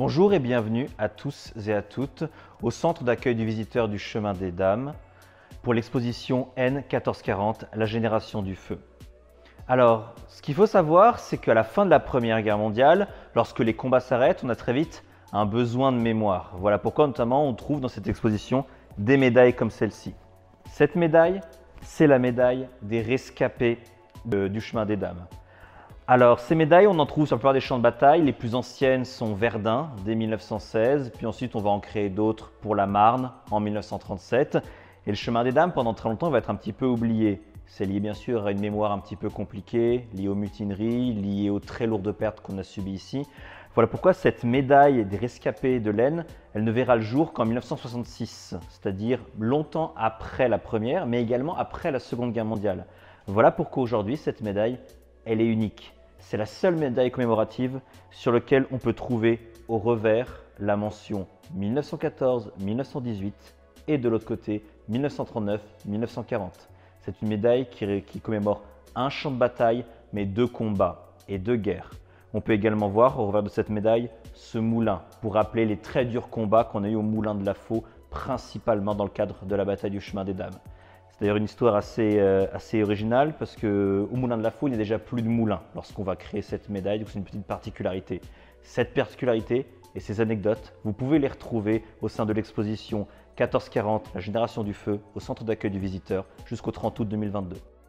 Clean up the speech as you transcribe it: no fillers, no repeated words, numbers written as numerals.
Bonjour et bienvenue à tous et à toutes au centre d'accueil du visiteur du Chemin des Dames pour l'exposition N1440, la génération du feu. Alors, ce qu'il faut savoir, c'est qu'à la fin de la Première Guerre mondiale, lorsque les combats s'arrêtent, on a très vite un besoin de mémoire. Voilà pourquoi notamment on trouve dans cette exposition des médailles comme celle-ci. Cette médaille, c'est la médaille des rescapés du Chemin des Dames. Alors, ces médailles, on en trouve sur la plupart des champs de bataille. Les plus anciennes sont Verdun, dès 1916. Puis ensuite, on va en créer d'autres pour la Marne, en 1937. Et le Chemin des Dames, pendant très longtemps, va être un petit peu oublié. C'est lié, bien sûr, à une mémoire un petit peu compliquée, liée aux mutineries, liée aux très lourdes pertes qu'on a subies ici. Voilà pourquoi cette médaille des rescapés de l'Aisne, elle ne verra le jour qu'en 1966, c'est-à-dire longtemps après la Première, mais également après la Seconde Guerre mondiale. Voilà pourquoi aujourd'hui, cette médaille, elle est unique. C'est la seule médaille commémorative sur laquelle on peut trouver au revers la mention 1914-1918 et de l'autre côté 1939-1940. C'est une médaille qui commémore un champ de bataille, mais deux combats et deux guerres. On peut également voir au revers de cette médaille ce moulin pour rappeler les très durs combats qu'on a eu au moulin de la Faux, principalement dans le cadre de la bataille du Chemin des Dames. C'est d'ailleurs une histoire assez originale parce qu'au Moulin de la Faux, il n'y a déjà plus de moulin lorsqu'on va créer cette médaille, donc c'est une petite particularité. Cette particularité et ces anecdotes, vous pouvez les retrouver au sein de l'exposition 1440, la génération du feu, au centre d'accueil du visiteur, jusqu'au 30 août 2022.